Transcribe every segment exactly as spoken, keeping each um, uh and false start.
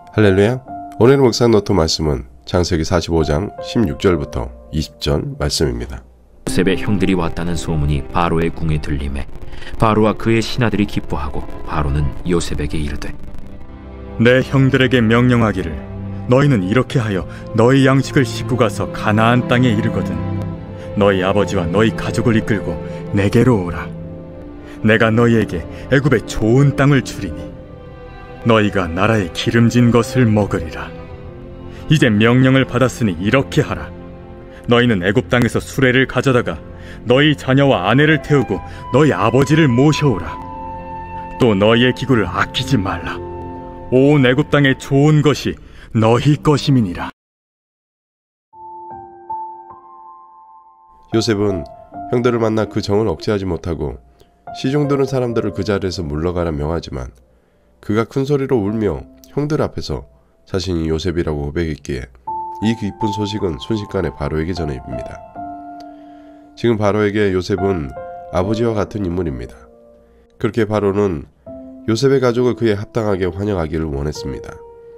할렐루야. 오늘 묵상 노트 말씀은 창세기 사십오 장 십육 절부터 이십 절 말씀입니다. 요셉의 형들이 왔다는 소문이 바로의 궁에 들리매 바로와 그의 신하들이 기뻐하고 바로는 요셉에게 이르되 내 형들에게 명령하기를 너희는 이렇게 하여 너희 양식을 싣고 가서 가나안 땅에 이르거든 너희 아버지와 너희 가족을 이끌고 내게로 오라. 내가 너희에게 애굽의 좋은 땅을 주리니 너희가 나라의 기름진 것을 먹으리라. 이제 명령을 받았으니 이렇게 하라. 너희는 애굽 땅에서 수레를 가져다가 너희 자녀와 아내를 태우고 너희 아버지를 모셔오라. 또 너희의 기구를 아끼지 말라. 온 애굽 땅의 좋은 것이 너희 것임이니라. 요셉은 형들을 만나 그 정을 억제하지 못하고 시중 드는 사람들을 그 자리에서 물러가라 명하지만 그가 큰 소리로 울며 형들 앞에서 자신이 요셉이라고 고백했기에 이 기쁜 소식은 순식간에 바로에게 전해집니다. 지금 바로에게 요셉은 아버지와 같은 인물입니다. 그렇게 바로는 요셉의 가족을 그에 합당하게 환영하기를 원했습니다.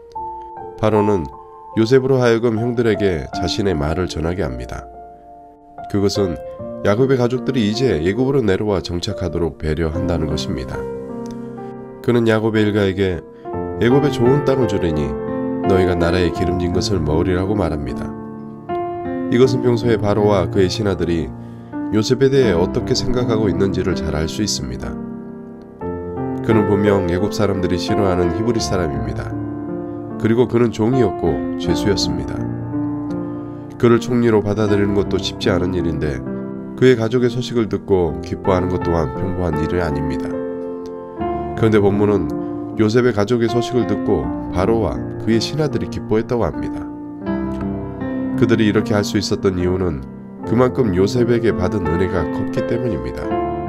바로는 요셉으로 하여금 형들에게 자신의 말을 전하게 합니다. 그것은 야곱의 가족들이 이제 애굽으로 내려와 정착하도록 배려한다는 것입니다. 그는 야곱의 일가에게 애굽의 좋은 땅을 주리니 너희가 나라의 기름진 것을 먹으리라고 말합니다. 이것은 평소에 바로와 그의 신하들이 요셉에 대해 어떻게 생각하고 있는지를 잘 알 수 있습니다. 그는 분명 애굽 사람들이 싫어하는 히브리 사람입니다. 그리고 그는 종이었고 죄수였습니다. 그를 총리로 받아들이는 것도 쉽지 않은 일인데 그의 가족의 소식을 듣고 기뻐하는 것 또한 평범한 일이 아닙니다. 그런데 본문은 요셉의 가족의 소식을 듣고 바로와 그의 신하들이 기뻐했다고 합니다. 그들이 이렇게 할 수 있었던 이유는 그만큼 요셉에게 받은 은혜가 컸기 때문입니다.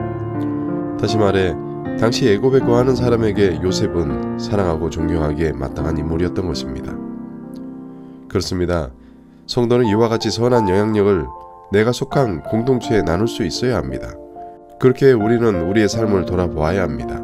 다시 말해 당시 애굽에 거하는 사람에게 요셉은 사랑하고 존경하기에 마땅한 인물이었던 것입니다. 그렇습니다. 성도는 이와 같이 선한 영향력을 내가 속한 공동체에 나눌 수 있어야 합니다. 그렇게 우리는 우리의 삶을 돌아보아야 합니다.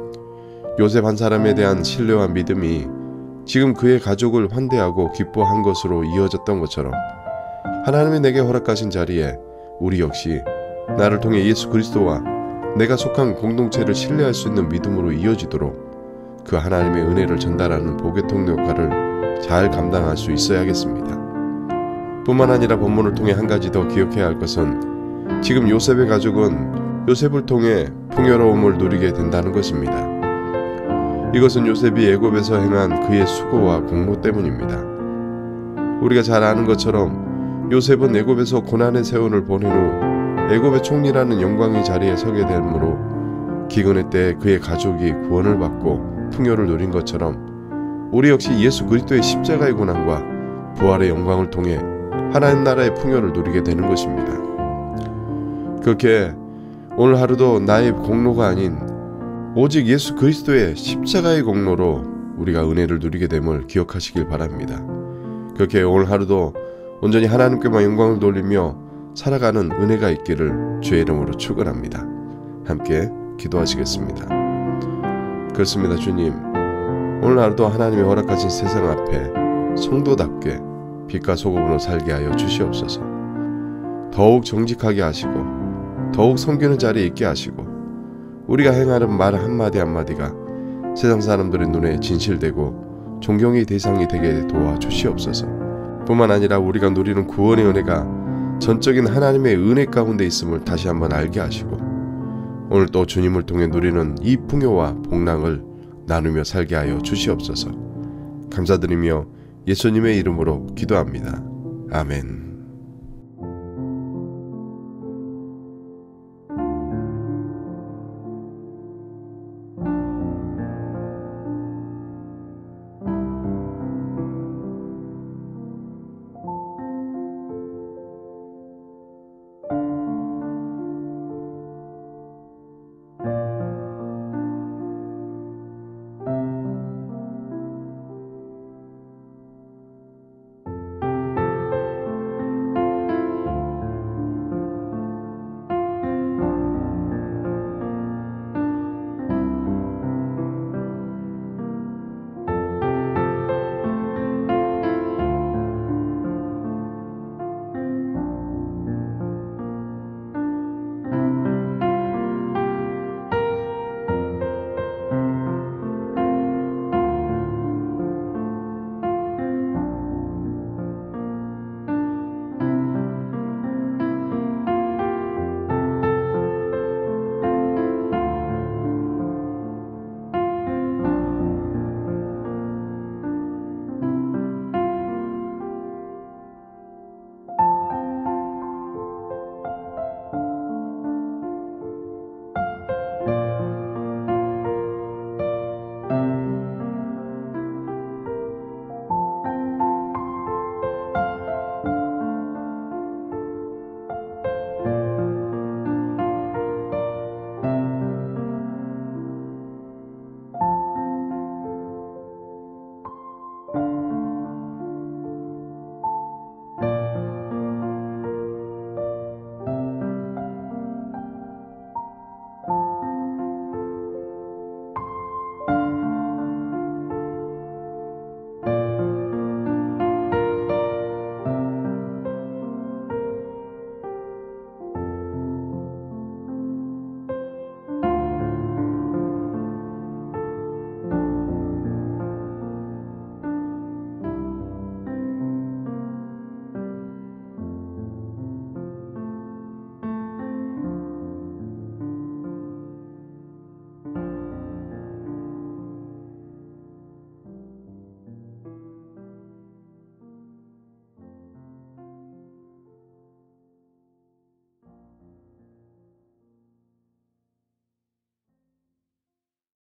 요셉 한 사람에 대한 신뢰와 믿음이 지금 그의 가족을 환대하고 기뻐한 것으로 이어졌던 것처럼 하나님이 내게 허락하신 자리에 우리 역시 나를 통해 예수 그리스도와 내가 속한 공동체를 신뢰할 수 있는 믿음으로 이어지도록 그 하나님의 은혜를 전달하는 복의 통로 역할을 잘 감당할 수 있어야겠습니다. 뿐만 아니라 본문을 통해 한 가지 더 기억해야 할 것은 지금 요셉의 가족은 요셉을 통해 풍요로움을 누리게 된다는 것입니다. 이것은 요셉이 애굽에서 행한 그의 수고와 공로 때문입니다. 우리가 잘 아는 것처럼 요셉은 애굽에서 고난의 세월을 보낸 후 애굽의 총리라는 영광의 자리에 서게 되므로 기근의 때에 그의 가족이 구원을 받고 풍요를 누린 것처럼 우리 역시 예수 그리스도의 십자가의 고난과 부활의 영광을 통해 하나님 나라의 풍요를 누리게 되는 것입니다. 그렇게 오늘 하루도 나의 공로가 아닌 오직 예수 그리스도의 십자가의 공로로 우리가 은혜를 누리게 됨을 기억하시길 바랍니다. 그렇게 오늘 하루도 온전히 하나님께만 영광을 돌리며 살아가는 은혜가 있기를 주의 이름으로 축원합니다. 함께 기도하시겠습니다. 그렇습니다. 주님, 오늘 하루도 하나님의 허락하신 세상 앞에 성도답게 빛과 소금으로 살게 하여 주시옵소서. 더욱 정직하게 하시고 더욱 섬기는 자리에 있게 하시고 우리가 행하는 말 한마디 한마디가 세상 사람들의 눈에 진실되고 존경의 대상이 되게 도와주시옵소서. 뿐만 아니라 우리가 누리는 구원의 은혜가 전적인 하나님의 은혜 가운데 있음을 다시 한번 알게 하시고 오늘 또 주님을 통해 누리는 이 풍요와 복락을 나누며 살게 하여 주시옵소서. 감사드리며 예수님의 이름으로 기도합니다. 아멘.